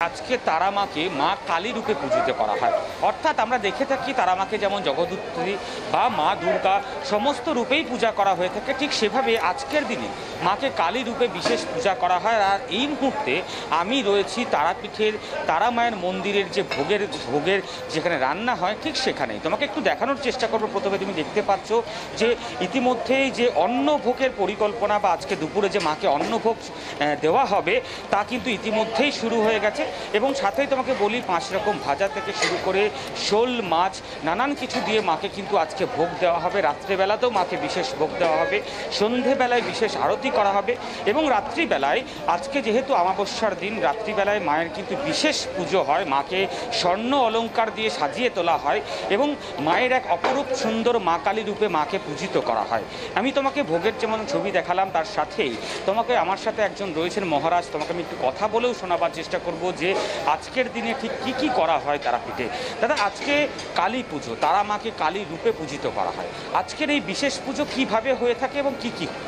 আজকে তারা মাকে মা কালী রূপে পূজিত করা হয়। অর্থাৎ আমরা দেখে থাকি তারা মাকে যেমন জগদ্ধাত্রী বা মা দুর্গা সমস্ত রূপেই পূজা করা হয়ে থাকে, ঠিক সেভাবে আজকের দিনে মাকে কালী রূপে বিশেষ পূজা করা হয়। আর এই মুহূর্তে আমি রয়েছি তারাপীঠের তারা মায়ের মন্দিরের যে ভোগের যেখানে রান্না হয় ঠিক সেখানেই। তোমাকে একটু দেখানোর চেষ্টা করবো। প্রথমে তুমি দেখতে পাচ্ছ যে ইতিমধ্যেই যে অন্নভোগের পরিকল্পনা বা আজকে দুপুরে যে মাকে অন্নভোগ দেওয়া হবে তা কিন্তু ইতিমধ্যেই শুরু হয়ে গেছে। এবং সাথেই তোমাকে বলি 5 রকম ভাজা থেকে শুরু করে শোল মাছ নানান কিছু দিয়ে মাকে কিন্তু আজকে ভোগ দেওয়া হবে। রাত্রেবেলাতেও মাকে বিশেষ ভোগ দেওয়া হবে, সন্ধেবেলায় বিশেষ আরতি করা হবে এবং রাত্রিবেলায় আজকে যেহেতু অমাবস্যার দিন রাত্রিবেলায় মায়ের কিন্তু বিশেষ পুজো হয়। মাকে স্বর্ণ অলংকার দিয়ে সাজিয়ে তোলা হয় এবং মায়ের এক অপরূপ সুন্দর মা কালী রূপে মাকে পূজিত করা হয়। আমি তোমাকে ভোগের যেমন ছবি দেখালাম তার সাথেই তোমাকে আমার সাথে একজন রয়েছেন মহারাজ, তোমাকে আমি একটু কথা বলেও শোনাবার চেষ্টা করব যে আজকের দিনে ঠিক কি কি করা হয় তারাপীঠে। দাদা, আজকে কালী পুজো, তারা মাকে কালী রূপে পূজিত করা হয়। আজকের এই বিশেষ পুজো কিভাবে হয়ে থাকে এবং কি কি?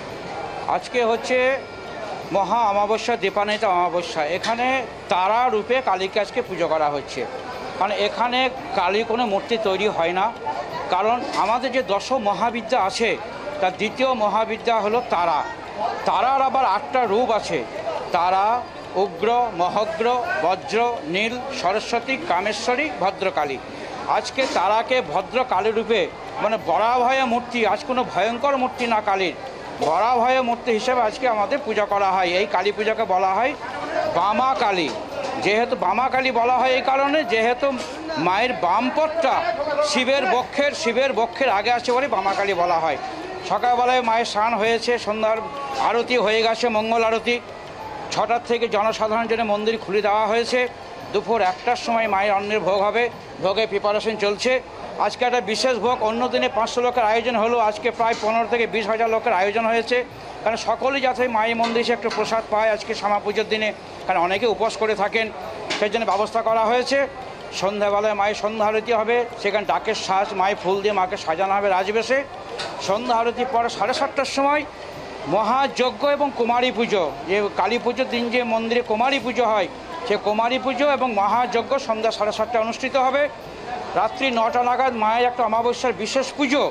আজকে হচ্ছে মহা অমাবস্যা, দীপান্বিতা অমাবস্যা। এখানে তারা রূপে কালীকে আজকে পুজো করা হচ্ছে। কারণ এখানে কালীর কোনো মূর্তি তৈরি হয় না, কারণ আমাদের যে দশ মহাবিদ্যা আছে তার দ্বিতীয় মহাবিদ্যা হলো তারা। তারার আবার 8টা রূপ আছে: তারা, উগ্র, মহগ্র, বজ্র, নীল, সরস্বতী, কামেশ্বরী, ভদ্রকালী। আজকে তারাকে ভদ্রকালী রূপে মানে বরাভয় মূর্তি, আজ কোনো ভয়ঙ্কর মূর্তি না, কালীর বরাভয় মূর্তি হিসেবে আজকে আমাদের পূজা করা হয়। এই কালী পূজাকে বলা হয় বামা কালী। যেহেতু বামা কালী বলা হয় এই কারণে, যেহেতু মায়ের বাম পথটা শিবের বক্ষের আগে আছে বলে বামা কালী বলা হয়। সকালবেলায় মায়ের স্নান হয়েছে, সন্ধ্যার আরতি হয়ে গেছে, মঙ্গল আরতি 6টার থেকে জনসাধারণের জন্য মন্দির খুলে দেওয়া হয়েছে। দুপুর 1টার সময় মায়ের অন্নের ভোগ হবে, ভোগের প্রিপারেশন চলছে। আজকে একটা বিশেষ ভোগ, অন্য দিনে 500 লোকের আয়োজন হলো, আজকে প্রায় 15 থেকে 20,000 লোকের আয়োজন হয়েছে। কারণ সকলেই যাতে মায়ের মন্দিরে একটু প্রসাদ পায় আজকে শ্যামা পুজোর দিনে, কারণ অনেকে উপোস করে থাকেন, সেই জন্য ব্যবস্থা করা হয়েছে। সন্ধ্যাবেলায় মায়ের সন্ধ্যা আরতি হবে, সেখানে ডাকের সাজ মায়ের ফুল দিয়ে মাকে সাজানো হবে রাজবেশে। সন্ধ্যা আরতির পর 7:30টার সময় মহাযজ্ঞ এবং কুমারী পুজো, যে কালী পুজোর দিন যে মন্দিরে কুমারী পুজো হয় সে কুমারী পুজো এবং মহাযজ্ঞ সন্ধ্যা 7:30টায় অনুষ্ঠিত হবে। রাত্রি 9টা নাগাদ মায়ের একটা অমাবস্যার বিশেষ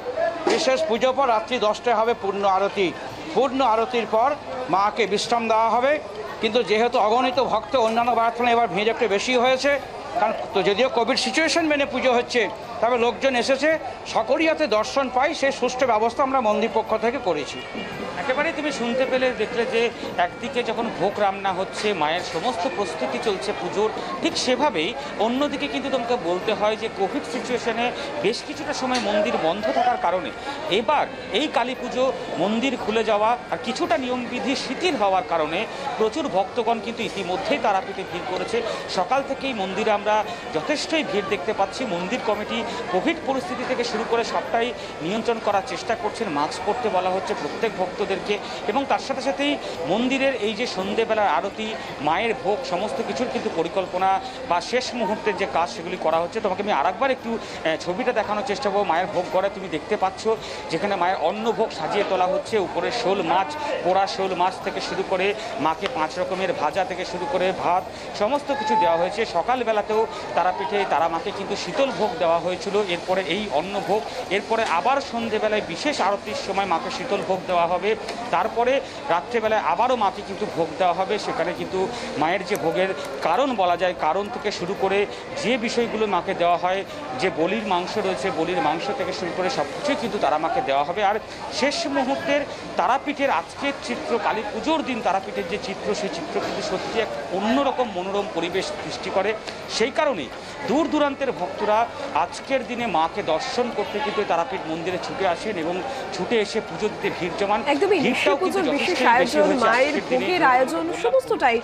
পুজো পর রাত্রি 10টায় হবে পূর্ণ আরতি। পূর্ণ আরতির পর মাকে বিশ্রাম দেওয়া হবে। কিন্তু যেহেতু অগণিত ভক্ত অন্যান্য বার তুলনায় এবার ভিড় একটু বেশি হয়েছে, কারণ তো যদিও কোভিড সিচুয়েশন মেনে পুজো হচ্ছে, তবে লোকজন এসেছে, সকলেই যাতে দর্শন পায় সেই সুষ্ঠু ব্যবস্থা আমরা মন্দির পক্ষ থেকে করেছি। একেবারে তুমি শুনতে পেলে, দেখলে যে একদিকে যখন ভোগ রান্না হচ্ছে, মায়ের সমস্ত প্রস্তুতি চলছে পুজোর, ঠিক সেভাবেই অন্যদিকে কিন্তু তোমাকে বলতে হয় যে কোভিড সিচুয়েশনে বেশ কিছুটা সময় মন্দির বন্ধ থাকার কারণে এবার এই কালী পুজো মন্দির খুলে যাওয়া আর কিছুটা নিয়মবিধি শিথিল হওয়ার কারণে প্রচুর ভক্তগণ কিন্তু ইতিমধ্যেই তারাপীঠে ভিড় করেছে। সকাল থেকেই মন্দিরে আমরা যথেষ্টই ভিড় দেখতে পাচ্ছি। মন্দির কমিটি কোভিড পরিস্থিতি থেকে শুরু করে সবটাই নিয়ন্ত্রণ করার চেষ্টা করছেন। মাস্ক পরতে বলা হচ্ছে প্রত্যেক ভক্তদেরকে এবং তার সাথে সাথেই মন্দিরের এই যে সন্ধেবেলার আরতি, মায়ের ভোগ, সমস্ত কিছুর কিন্তু পরিকল্পনা বা শেষ মুহূর্তের যে কাজ সেগুলি করা হচ্ছে। তোমাকে আমি আরেকবার একটু ছবিটা দেখানোর চেষ্টা করবো। মায়ের ভোগ ঘরে তুমি দেখতে পাচ্ছ যেখানে মায়ের অন্নভোগ সাজিয়ে তোলা হচ্ছে। উপরে শোল মাছ, পোড়া শোল মাছ থেকে শুরু করে মাকে 5 রকমের ভাজা থেকে শুরু করে ভাত সমস্ত কিছু দেওয়া হয়েছে। সকালবেলাতেও তারাপীঠে তারা মাকে কিন্তু শীতল ভোগ দেওয়া হয়েছিল, এরপরে এই অন্নভোগ, এরপরে আবার সন্ধেবেলায় বিশেষ আরতির সময় মাকে শীতল ভোগ দেওয়া হবে। তারপরে রাত্রেবেলায় আবারও মাকে কিন্তু ভোগ দেওয়া হবে। সেখানে কিন্তু মায়ের যে ভোগের কারণ বলা যায়, কারণ থেকে শুরু করে যে বিষয়গুলো মাকে দেওয়া হয়, যে বলির মাংস রয়েছে, বলির মাংস থেকে শুরু করে সব কিছুই কিন্তু তারা মাকে দেওয়া হবে। আর শেষ মুহূর্তের তারাপীঠের আজকের চিত্র, কালী পুজোর দিন তারাপীঠের যে চিত্র, সেই চিত্র কিন্তু সত্যি এক অন্যরকম মনোরম পরিবেশ সৃষ্টি করে। সেই কারণেই দূর দূরান্তের ভক্তরা আজকের দিনে মাকে দর্শন করতে কিন্তু তারাপীঠ মন্দিরে ছুটে আসেন এবং ছুটে এসে পুজো দিতে ভিড় জমান। একদমই পুজোর বিশেষ আয়োজন, মায়ের ভোগের আয়োজন সমস্তটাই।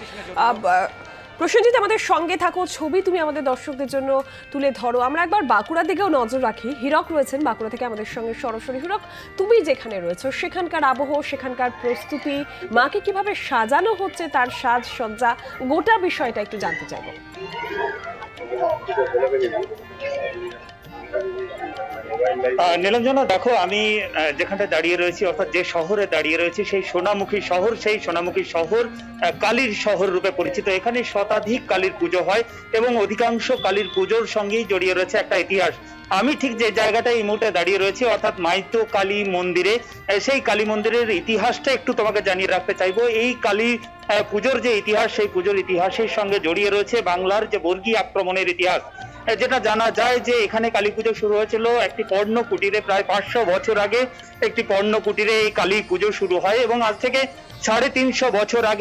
প্রসেনজিৎ, আমাদের সঙ্গে থাকো, ছবি তুমি আমাদের দর্শকদের জন্য তুলে ধরো। আমরা একবার বাঁকুড়ার দিকেও নজর রাখি। হীরক রয়েছেন বাঁকুড়া থেকে আমাদের সঙ্গে সরাসরি। হীরক, তুমি যেখানে রয়েছো সেখানকার আবহ, সেখানকার প্রস্তুতি, মাকে কিভাবে সাজানো হচ্ছে, তার সাজসজ্জা, গোটা বিষয়টা একটু জানতে চাইবো। নীলাঞ্জনা, দেখো আমি যেখানটা দাঁড়িয়ে রয়েছি, অর্থাৎ যে শহরে দাঁড়িয়ে রয়েছি সেই সোনামুখী শহর কালীর শহর রূপে পরিচিত। এখানে শতাধিক কালীর পুজো হয় এবং অধিকাংশ কালীর পুজোর সঙ্গেই জড়িয়ে রয়েছে একটা ইতিহাস। আমি ঠিক যে জায়গাটায় এই মুহূর্তে দাঁড়িয়ে রয়েছি, অর্থাৎ মাইতো কালী মন্দিরে, সেই কালী মন্দিরের ইতিহাসটা একটু তোমাকে জানিয়ে রাখতে চাইবো। এই কালী পুজোর যে ইতিহাস, সেই পুজোর ইতিহাসের সঙ্গে জড়িয়ে রয়েছে বাংলার যে বর্গী আক্রমণের ইতিহাস। যেটা জানা যায় যে এখানে কালী পুজো শুরু হয়েছিল একটি পর্ণ কুটিরে, প্রায় 500 বছর আগে একটি পর্ণ কুটিরে এই কালী পুজো শুরু হয় এবং আজ থেকে 350 বছর আগে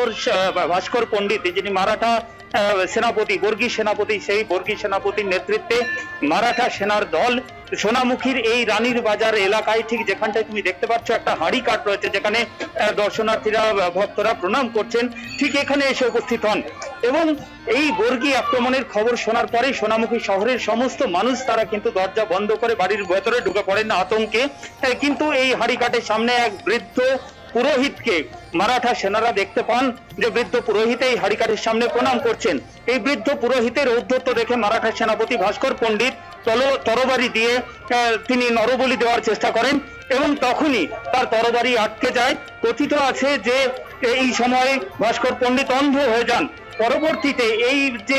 ভাস্কর পণ্ডিত, যিনি মারাঠা সেনাপতি, বর্গী সেনাপতি, সেই বর্গী সেনাপতির নেতৃত্বে মারাঠা সেনার দল সোনামুখীর এই রানীর বাজার এলাকায়, ঠিক যেখানটায় তুমি দেখতে পাচ্ছ একটা হাঁড়ি কাঠ রয়েছে যেখানে দর্শনার্থীরা ভক্তরা প্রণাম করছেন, ঠিক এখানে এসে উপস্থিত হন এবং এই বর্গী আক্রমণের খবর শোনার পরে সোনামুখী শহরের সমস্ত মানুষ তারা কিন্তু দরজা বন্ধ করে বাড়ির ভেতরে ঢুকে পড়েন আতঙ্কে। কিন্তু এই হাঁড়ি কাঠের সামনে এক বৃদ্ধ পুরোহিতকে মারাঠা সেনারা দেখতে পান, যে বৃদ্ধ পুরোহিত এই হাঁড়ি কাঠের সামনে প্রণাম করছেন। এই বৃদ্ধ পুরোহিতের ঔদ্ধত্য দেখে মারাঠা সেনাপতি ভাস্কর পণ্ডিত তরবারি দিয়ে তিনি নরবলি দেওয়ার চেষ্টা করেন এবং তখনই তার তরবারি আটকে যায়। কথিত আছে যে এই সময় ভাস্কর পণ্ডিত অন্ধ হয়ে যান। পরবর্তীতে এই যে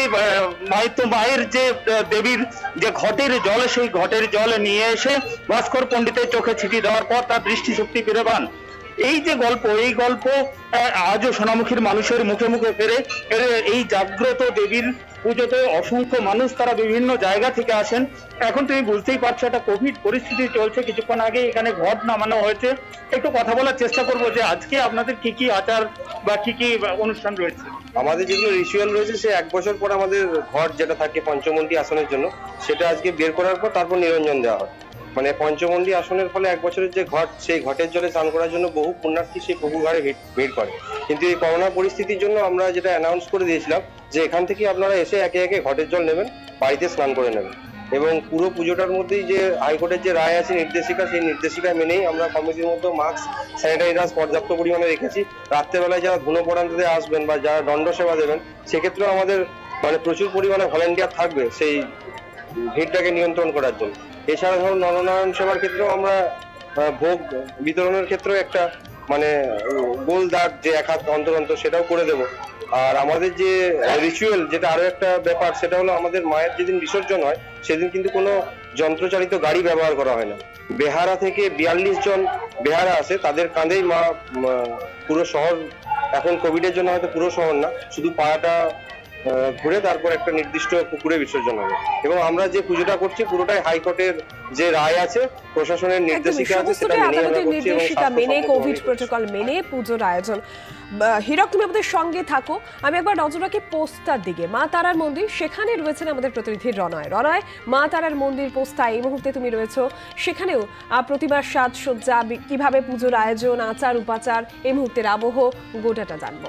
মায়ের যে দেবীর যে ঘটের জল, সেই ঘটের জল নিয়ে এসে ভাস্কর পণ্ডিতের চোখে ছিটিয়ে দেওয়ার পর তার দৃষ্টিশক্তি ফিরে পান। এই যে গল্প, এই গল্প আজও সোনামুখীর মানুষের মুখে মুখে ফেরে। এই জাগ্রত দেবীর পুজোতে অসংখ্য মানুষ তারা বিভিন্ন জায়গা থেকে আসেন। এখন তুমি বুঝতেই পারছো একটা কোভিড পরিস্থিতি চলছে, কিছুক্ষণ আগে এখানে ঘট নামানো হয়েছে। একটু কথা বলার চেষ্টা করবো যে আজকে আপনাদের কি কি আচার বা কি কি অনুষ্ঠান রয়েছে। আমাদের যেগুলো রিচুয়াল রয়েছে, সে 1 বছর পর আমাদের ঘট যেটা থাকে পঞ্চমন্ডি আসনের জন্য, সেটা আজকে বের করার পর তারপর নিরঞ্জন দেওয়া হয়। মানে পঞ্চমন্ডি আসনের ফলে 1 বছরের যে ঘট, সেই ঘটের জলে স্নান করার জন্য বহু পুণ্যার্থী সেই প্রভু ঘাটে ভিড় করে। কিন্তু এই করোনা পরিস্থিতির জন্য আমরা যেটা অ্যানাউন্স করে দিয়েছিলাম যে এখান থেকে আপনারা এসে একে একে ঘটের জল নেবেন, বাড়িতে স্নান করে নেবেন এবং পুরো পুজোটার মধ্যেই যে হাইকোর্টের যে রায় আছে নির্দেশিকা, সেই নির্দেশিকা মেনেই আমরা কমিটির মধ্যে মাস্ক, স্যানিটাইজার পর্যাপ্ত পরিমাণে রেখেছি। রাত্রেবেলায় যারা ধুনো পড়াতে আসবেন বা যারা দণ্ড সেবা দেবেন, সেক্ষেত্রেও আমাদের মানে প্রচুর পরিমাণে ভলেন্টিয়ার থাকবে সেই ভিড়টাকে নিয়ন্ত্রণ করার জন্য। এছাড়া ধরুন নরনারায়ণ সেবার ক্ষেত্রেও আমরা ভোগ বিতরণের ক্ষেত্রেও একটা মানে গোল দাগ যে 1 হাত অন্তর সেটাও করে দেব। আর আমাদের যে রিচুয়াল, যেটা আরো একটা ব্যাপার, সেটা হলো আমাদের মায়ের যেদিন বিসর্জন হয় সেদিন কিন্তু কোনো যন্ত্রচালিত গাড়ি ব্যবহার করা হয় না। বেহারা থেকে 42 জন বেহারা আসে, তাদের কাঁধেই মা পুরো শহর, এখন কোভিডের জন্য হয়তো পুরো শহর না, শুধু পাড়াটা ঘুরে তারপর একটা নির্দিষ্ট পুকুরে বিসর্জন হবে। এবং আমরা যে পুজোটা করছি পুরোটাই হাইকোর্টের যে রায় আছে, প্রশাসনের নির্দেশিকা আছে, সেটা মেনে আমরা করছি এবং নির্দেশিকা মেনে, কোভিড প্রটোকল মেনে পুজোর আয়োজন। হীরক, তুমি আমাদের সঙ্গে থাকো। আমি একবার নজর রাখি পোস্তার দিকে, মা তারার মন্দির, সেখানে রয়েছেন আমাদের প্রতিনিধি রনয়। রনয়, মা তারার মন্দির পোস্তা এই মুহূর্তে তুমি রয়েছো, সেখানেও প্রতিমার সাজসজ্জা, কিভাবে পুজোর আয়োজন, আচার উপাচার, এই মুহূর্তের আবহ, গোটাটা জানবো।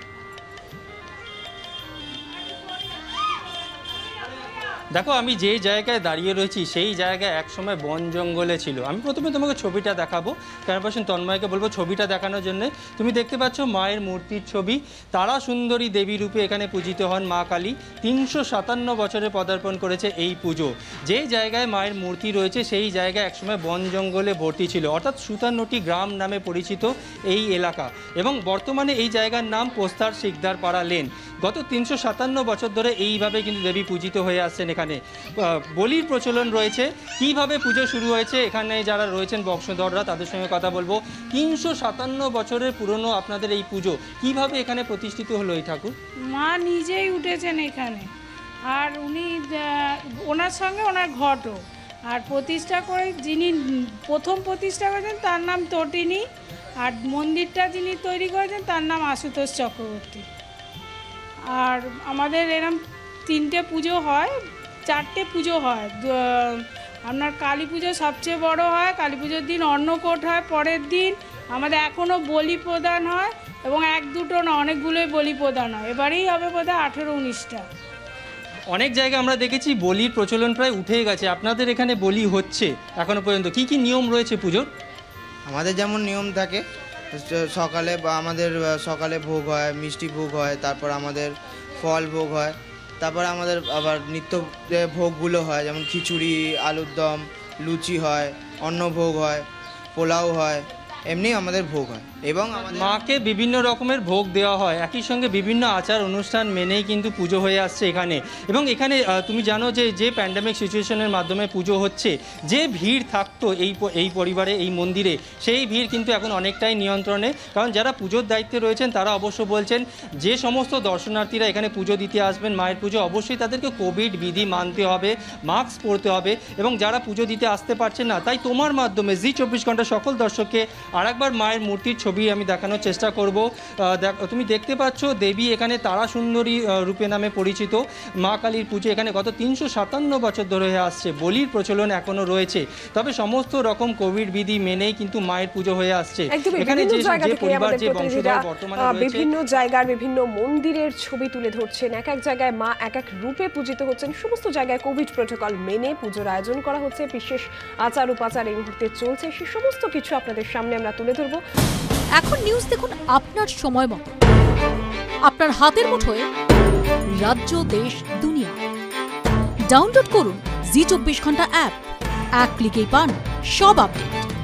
দেখো, আমি যেই জায়গায় দাঁড়িয়ে রয়েছি সেই জায়গায় একসময় বন জঙ্গলে ছিল। আমি প্রথমে তোমাকে ছবিটা দেখাবো, ক্যামেরাপার্সন তন্ময়কে বলবো ছবিটা দেখানোর জন্য। তুমি দেখতে পাচ্ছ মায়ের মূর্তির ছবি। তারা সুন্দরী দেবী রূপে এখানে পূজিত হন মা কালী। 357 বছরে পদার্পণ করেছে এই পুজো। যেই জায়গায় মায়ের মূর্তি রয়েছে সেই জায়গায় একসময় বন জঙ্গলে ভর্তি ছিল, অর্থাৎ সুতানটি গ্রাম নামে পরিচিত এই এলাকা। এবং বর্তমানে এই জায়গার নাম পোস্তার শিকদার পাড়া লেন। গত 357 বছর ধরে এইভাবে কিন্তু দেবী পূজিত হয়ে আসছেন। এখানে বলির প্রচলন রয়েছে। কিভাবে পুজো শুরু হয়েছে, এখানে যারা রয়েছেন বংশধররা, তাদের সঙ্গে কথা বলবো। 357 বছরের পুরনো আপনাদের এই পুজো, কিভাবে এখানে প্রতিষ্ঠিত হলো এই ঠাকুর? মা নিজেই উঠেছেন এখানে, আর উনি ওনার সঙ্গে ওনার ঘটও। আর প্রতিষ্ঠা করে যিনি প্রথম প্রতিষ্ঠা করেছেন তার নাম তটিনী, আর মন্দিরটা যিনি তৈরি করেছেন তার নাম আশুতোষ চক্রবর্তী। আর আমাদের এরম 3টে পুজো হয়, 4টে পুজো হয়। আপনার কালী পুজো সবচেয়ে বড় হয়, কালী পুজোর দিন অন্নকূট হয়, পরের দিন আমাদের এখনও বলি প্রদান হয় এবং 1-2টো না, অনেকগুলোই বলি প্রদান হয়। এবারেই হবে বোধহয় 18-19টা। অনেক জায়গায় আমরা দেখেছি বলির প্রচলন প্রায় উঠে গেছে, আপনাদের এখানে বলি হচ্ছে এখনো পর্যন্ত। কি কি নিয়ম রয়েছে পুজোর? আমাদের যেমন নিয়ম থাকে, সকালে বা আমাদের সকালে ভোগ হয়, মিষ্টি ভোগ হয়, তারপর আমাদের ফল ভোগ হয়, তারপরে আমাদের আবার নিত্য যে ভোগগুলো হয়, যেমন খিচুড়ি, আলুর দম, লুচি হয়, অন্নভোগ হয়, পোলাও হয়, এমনি আমাদের ভোগ হয়। এবং মাকে বিভিন্ন রকমের ভোগ দেওয়া হয়, একই সঙ্গে বিভিন্ন আচার অনুষ্ঠান মেনেই কিন্তু পুজো হয়ে আসছে এখানে। এবং এখানে তুমি জানো যে প্যান্ডেমিক সিচুয়েশনের মাধ্যমে পুজো হচ্ছে, যে ভিড় থাকতো এই পরিবারে এই মন্দিরে, সেই ভিড় কিন্তু এখন অনেকটাই নিয়ন্ত্রণে। কারণ যারা পুজোর দায়িত্বে রয়েছেন তারা অবশ্য বলছেন যে সমস্ত দর্শনার্থীরা এখানে পুজো দিতে আসবেন মায়ের পুজো, অবশ্যই তাদেরকে কোভিড বিধি মানতে হবে, মাস্ক পরতে হবে। এবং যারা পুজো দিতে আসতে পারছেন না, তাই তোমার মাধ্যমে জি24 ঘন্টা সকল দর্শককে আরেকবার মায়ের মূর্তির ছবি আমি দেখানোর চেষ্টা করব। তুমি দেখতে পাচ্ছ দেবী এখানে তারা সুন্দরী রূপে নামে পরিচিত। মা কালীর পুজো এখানে গত 357 বছর ধরে হয়ে আসছে, বলির প্রচলন এখনো রয়েছে। তবে সমস্ত রকম কোভিড বিধি মেনেই কিন্তু মায়ের পুজো হয়ে আসছে। এখানে যে পরিবার, যে বংশধর বর্তমানে রয়েছে, বিভিন্ন জায়গার বিভিন্ন মন্দিরের ছবি তুলে ধরছেন। এক এক জায়গায় মা এক এক রূপে পূজিত হচ্ছেন। সমস্ত জায়গায় কোভিড প্রোটোকল মেনে পুজোর আয়োজন করা হচ্ছে, বিশেষ আচার উপাচার এই মুহূর্তে চলছে। সে সমস্ত কিছু আপনাদের সামনে আমরা তুলে ধরবো। এখন নিউজ দেখুন আপনার সময় মতো, আপনার হাতের মুঠোয়, রাজ্য, দেশ, দুনিয়া। ডাউনলোড করুন জি24 ঘন্টা অ্যাপ। এক ক্লিকেই পান সব আপডেট।